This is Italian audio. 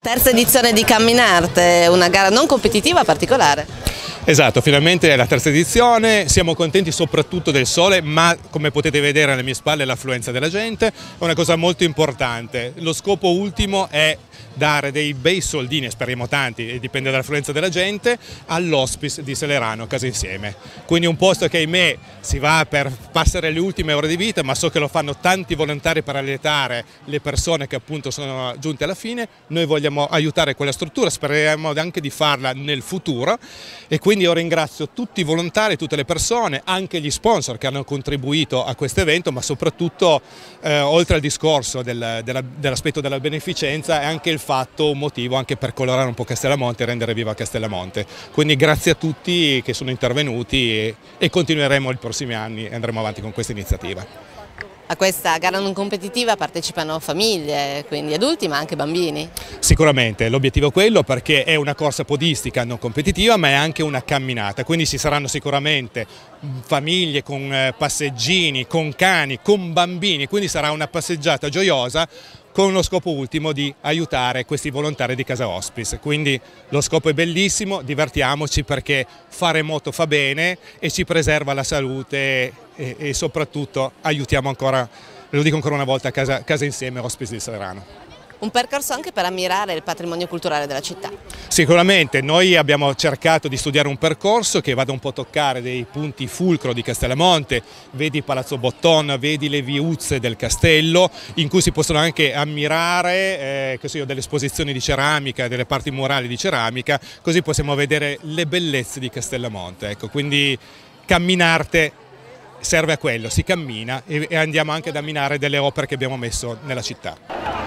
Terza edizione di Camminarte, una gara non competitiva particolare. Esatto, finalmente è la terza edizione, siamo contenti soprattutto del sole, ma come potete vedere alle mie spalle l'affluenza della gente è una cosa molto importante. Lo scopo ultimo è dare dei bei soldini, speriamo tanti, e dipende dall'affluenza della gente, all'hospice di Selerano Casa Insieme. Quindi un posto che ahimè si va per passare le ultime ore di vita, ma so che lo fanno tanti volontari per allietare le persone che appunto sono giunte alla fine. Noi vogliamo aiutare quella struttura, speriamo anche di farla nel futuro e quindi io ringrazio tutti i volontari, tutte le persone, anche gli sponsor che hanno contribuito a questo evento, ma soprattutto oltre al discorso dell'aspetto della beneficenza è anche il fatto, un motivo anche per colorare un po' Castellamonte e rendere viva Castellamonte. Quindi grazie a tutti che sono intervenuti e continueremo i prossimi anni e andremo avanti con questa iniziativa. A questa gara non competitiva partecipano famiglie, quindi adulti ma anche bambini. Sicuramente l'obiettivo è quello, perché è una corsa podistica non competitiva ma è anche una camminata, quindi ci saranno sicuramente famiglie con passeggini, con cani, con bambini, quindi sarà una passeggiata gioiosa con lo scopo ultimo di aiutare questi volontari di Casa Hospice. Quindi lo scopo è bellissimo, divertiamoci perché fare moto fa bene e ci preserva la salute e soprattutto aiutiamo ancora, lo dico ancora una volta, Casa Insieme Hospice di Selerano. Un percorso anche per ammirare il patrimonio culturale della città. Sicuramente, noi abbiamo cercato di studiare un percorso che vada un po' a toccare dei punti fulcro di Castellamonte, vedi Palazzo Botton, vedi le viuzze del castello, in cui si possono anche ammirare delle esposizioni di ceramica, delle parti murali di ceramica, così possiamo vedere le bellezze di Castellamonte. Ecco, quindi Camminarte serve a quello, si cammina e andiamo anche ad ammirare delle opere che abbiamo messo nella città.